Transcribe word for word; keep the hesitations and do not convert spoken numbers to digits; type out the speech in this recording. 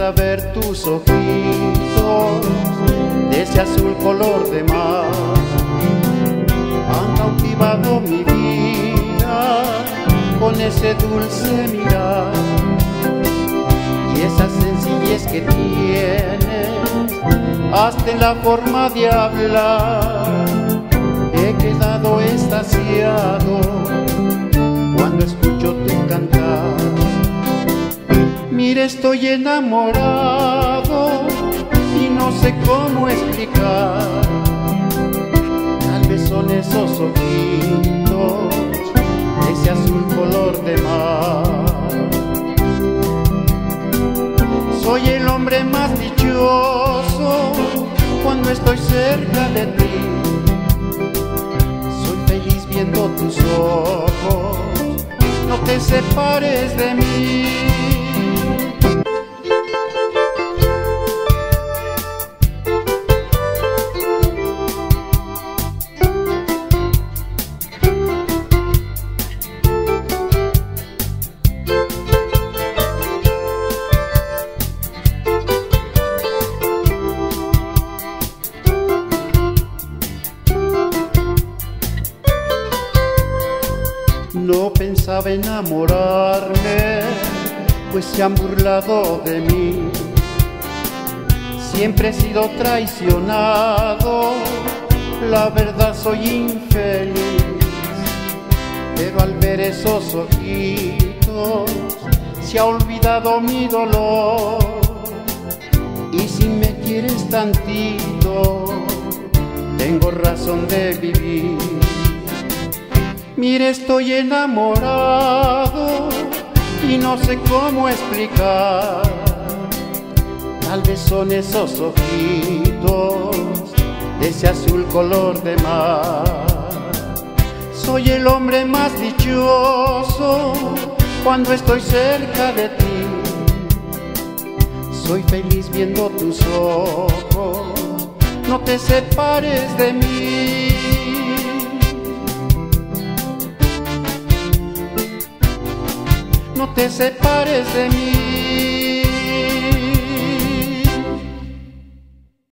gusta ver tus ojitos de ese azul color de mar. Han cautivado mi vida con ese dulce mirar y esa sencillez que tienes hasta en la forma de hablar. He quedado extasiado cuando escucho tu cantar. Mira, estoy enamorado y no sé cómo explicar. Tal vez son esos ojitos, ese azul color de mar. Soy el hombre más dichoso cuando estoy cerca de ti. Soy feliz viendo tus ojos, no te separes de mí. No pensaba enamorarme, pues se han burlado de mí. Siempre he sido traicionado, la verdad soy infeliz. Pero al ver esos ojitos, se ha olvidado mi dolor. Y si me quieres tantito, tengo razón de vivir. Mira, estoy enamorado y no sé cómo explicar. Tal vez son esos ojitos de ese azul color de mar. Soy el hombre más dichoso cuando estoy cerca de ti. Soy feliz viendo tus ojos, no te separes de mí. No te separes de mí.